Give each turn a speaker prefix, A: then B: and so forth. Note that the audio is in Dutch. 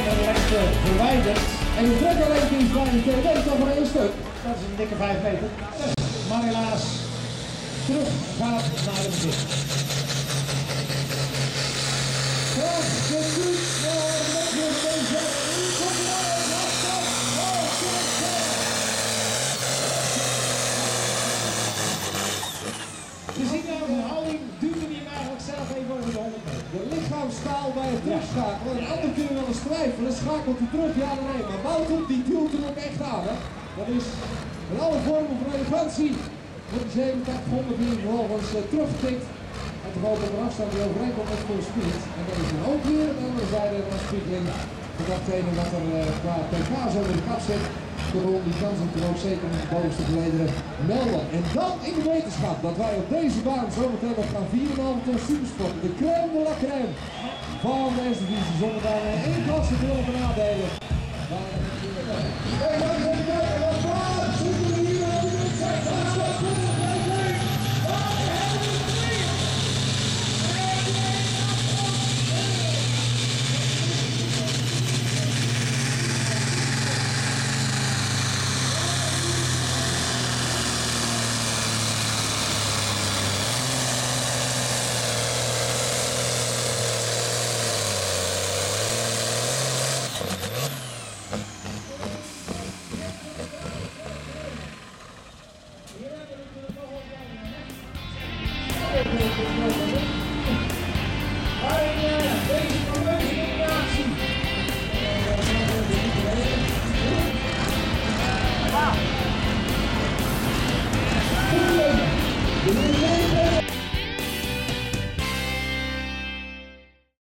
A: lengte verwijderd. En de drukke is bij de TV toch maar 1 stuk. Dat is een dikke 5 meter. Maar helaas, terug gaat naar de begin. Je ziet nou de houding, duwt hem eigenlijk zelf even over de 100 meter. De lichaamstaal bij het terugschakelen. Een ander kunnen wel eens twijfelen. Schakelt hij terug, ja of nee. Maar Wouter die duwt hem ook echt aan. Hè. Dat is in alle vormen van elegantie. Wordt die 8700 hier vervolgens teruggetikt. En toch ook op een afstand die overeenkomt met full speed. En dat is dan ook weer aan de andere zijde van Speedlink. Voor datgene wat er qua pk's over de kap zit. Die kan zich er ook zeker met de bovenste gelederen melden. En dan in de wetenschap dat wij op deze baan zometeen nog gaan 4,5 ton supersport. De crème de la crème van de eerste divisie. Zonder daar één klasse te willen benadelen. Wow.